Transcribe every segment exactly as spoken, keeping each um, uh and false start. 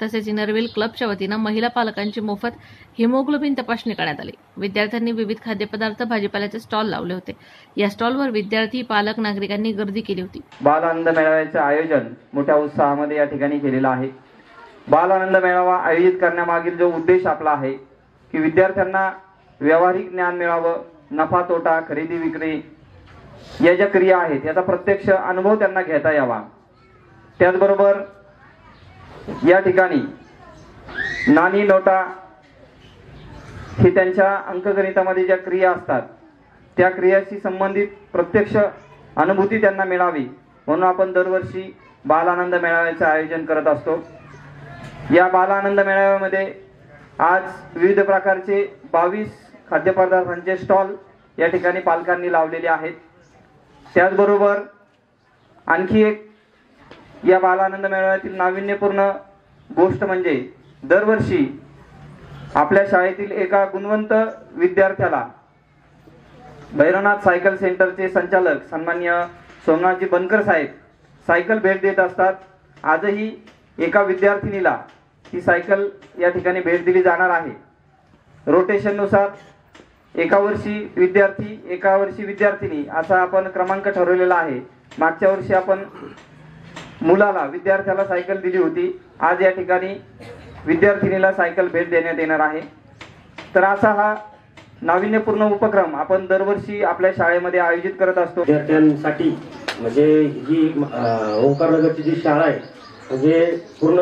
तसेच इनरव्हील क्लबच्या वतीनं महिला पालकांची मोफत हिमोग्लोबिन तपासणी करण्यात आली। विद्यार्थ्यांनी विविध खाद्यपदार्थ भाजीपाल्याचे स्टॉल लावले होते। या स्टॉलवर विद्यार्थी पालक नागरिकांनी गर्दी केली होती। बाल आनंद मेळाव्याचे आयोजन मोठ्या उत्साहामध्ये या ठिकाणी केलेलं आहे। बाल आनंद मेळावा आयोजित करण्यामागील जो उद्देश आपला आहे की विद्यार्थ्यांना व्यावहारिक ज्ञान मिळावं, नफा तोटा खरेदी विक्री या ज्या क्रिया आहेत याचा प्रत्यक्ष अनुभव त्यांना घेता यावा। त्याचबरोबर या ठिकाणी नाणी नोटा ही त्यांच्या अंकगणितामध्ये ज्या क्रिया असतात त्या क्रियाशी संबंधित प्रत्यक्ष अनुभूती त्यांना मिळावी म्हणून आपण दरवर्षी बाल आनंद मेळाव्याचे आयोजन करत असतो। या बाल आनंद मेळाव्यामध्ये आज विविध प्रकारचे बावीस खाद्यपदार्थांचे स्टॉल या ठिकाणी पालकांनी लावलेले आहेत। त्याचबरोबर आणखी एक या बाल आनंद मेळाव्यातील नाविन्यपूर्ण गोष्ट म्हणजे दरवर्षी आपल्या शाळेतील एका गुणवंत विद्यार्थ्याला भैरवनाथ सायकल सेंटरचे संचालक सन्माननीय सोमनाथजी बनकर साहेब सायकल भेट देत असतात। आजही एका विद्यार्थिनीला ही सायकल या ठिकाणी भेट दिली जाणार आहे। रोटेशन नुसार एका वर्षी विद्यार्थी एका वर्षी विद्यार्थिनी असा आपण क्रमांक ठरवलेला आहे। मागच्या वर्षी आपण मुलाला विद्यार्थ्याला सायकल दिली होती, आज या ठिकाणी विद्यार्थिनीला सायकल भेट देण्यात येणार आहे। तर असा हा नाविन्यपूर्ण उपक्रम आपण दरवर्षी आपल्या शाळेमध्ये आयोजित करत असतो। विद्यार्थ्यांसाठी म्हणजे ही ओंकारनगरची जी शाळा आहे म्हणजे पूर्ण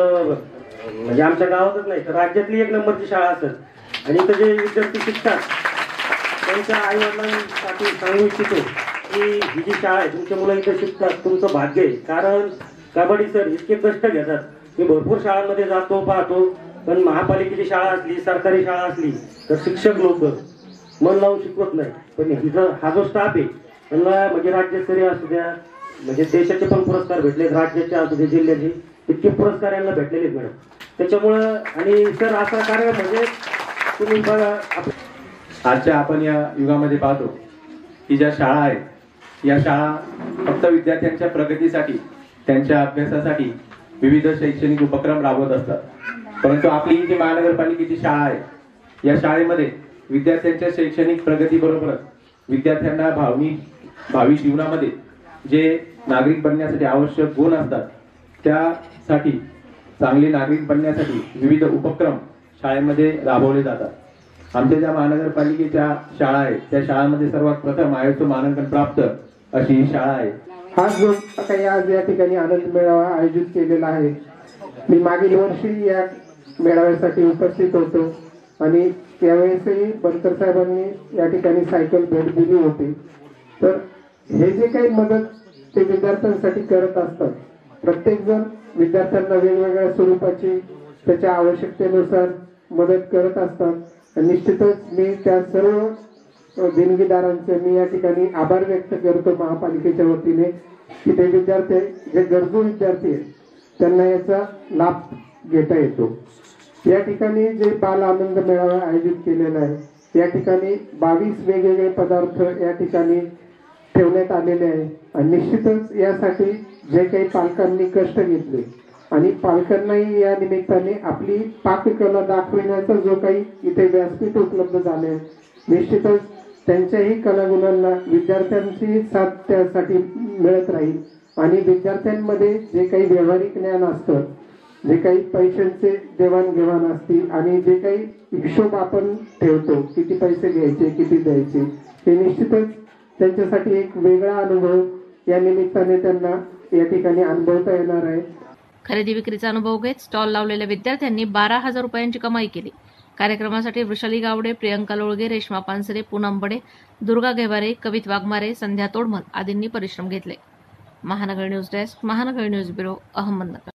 म्हणजे आमच्या गावातच नाही तर राज्यातली एक नंबरची शाळा असेल आणि इथं जे विद्यार्थी शिकतात त्यांच्या आई वडिलांसाठी सांगू इच्छितो की ही जी शाळा आहे तुमच्या मुलं इथं शिकतात तुमचं भाग्य आहे। कारण कबड्डी सर इतके कष्ट घेतात मी भरपूर शाळांमध्ये जातो पाहतो, पण महापालिकेची शाळा असली सरकारी शाळा असली तर शिक्षक लोक मन लावून शिकवत नाही, पण इथं हा जो स्टाफ आहे त्यांना म्हणजे राज्यस्तरीय असू द्या म्हणजे देशाचे पण पुरस्कार भेटले, राज्याचे असू दे जिल्ह्याचे इतके पुरस्कार यांना भेटलेले आहेत मॅडम। त्याच्यामुळं आणि सर असा कार्य म्हणजे तुम्ही बघा आजच्या आपण या युगामध्ये पाहतो की ज्या शाळा आहेत या शाळा फक्त विद्यार्थ्यांच्या प्रगतीसाठी त्यांच्या अभ्यासासाठी विविध शैक्षणिक उपक्रम राबवत असतात, परंतु आपली जी महानगरपालिकेची शाळा आहे या शाळेमध्ये विद्यार्थ्यांच्या शैक्षणिक प्रगतीबरोबरच विद्यार्थ्यांना भावी भावी जीवनामध्ये जे नागरिक बनण्यासाठी आवश्यक गुण असतात त्यासाठी चांगले नागरिक बनण्यासाठी विविध उपक्रम शाळेमध्ये राबवले जातात। आमच्या ज्या महानगरपालिकेच्या शाळा आहेत त्या शाळांमध्ये सर्वात प्रथम आयोजन मानांकन प्राप्त अशी ही शाळा आहे। हा जो काही आज या ठिकाणी आनंद मेळावा आयोजित केलेला आहे मी मागील वर्षी या मेळाव्यासाठी उपस्थित होतो आणि त्यावेळेसही बनकर साहेबांनी या ठिकाणी सायकल भेट दिली होती। तर हे जे काही मदत ते विद्यार्थ्यांसाठी करत असतात, प्रत्येक जण विद्यार्थ्यांना वेगवेगळ्या स्वरूपाची त्याच्या आवश्यकतेनुसार मदत करत असतात। निश्चितच मी त्या सर्व देणगीदारांचे मी या ठिकाणी आभार व्यक्त करतो महापालिकेच्या वतीने की ते विद्यार्थी जे गरजू विद्यार्थी आहेत त्यांना याचा लाभ घेता येतो। या ठिकाणी जे बाल आनंद मेळावा आयोजित केलेला आहे या ठिकाणी बावीस वेगवेगळे पदार्थ या ठिकाणी ठेवण्यात आलेले आहे आणि निश्चितच यासाठी जे काही पालकांनी कष्ट घेतले आणि पालकांनाही या निमित्ताने आपली पाककला दाखविण्याचा जो काही इथे व्यासपीठ उपलब्ध झाले आहे निश्चितच त्यांच्याही कलागुणांना विद्यार्थ्यांची साथ त्यासाठी मिळत राहील आणि विद्यार्थ्यांमध्ये जे काही व्यावहारिक ज्ञान असतं, जे काही पैशांचे देवाणघेवाण असतील आणि जे काही हिशोब आपण ठेवतो किती पैसे घ्यायचे किती द्यायचे हे निश्चितच त्यांच्यासाठी एक वेगळा अनुभव या निमित्ताने त्यांना या ठिकाणी अनुभवता येणार आहे। खरेदी विक्रीचा अनुभव घेत स्टॉल लावलेल्या विद्यार्थ्यांनी बारा हजार रुपयांची कमाई केली। कार्यक्रमासाठी वृषाली गावडे, प्रियंका लोळगे, रेश्मा पानसरे, पूनम बडे, दुर्गा घेवारे, कवित वाघमारे, संध्या तोडमल आदींनी परिश्रम घेतले। Mahanagar news desk, Mahanagar news bureau, Ahmednagar.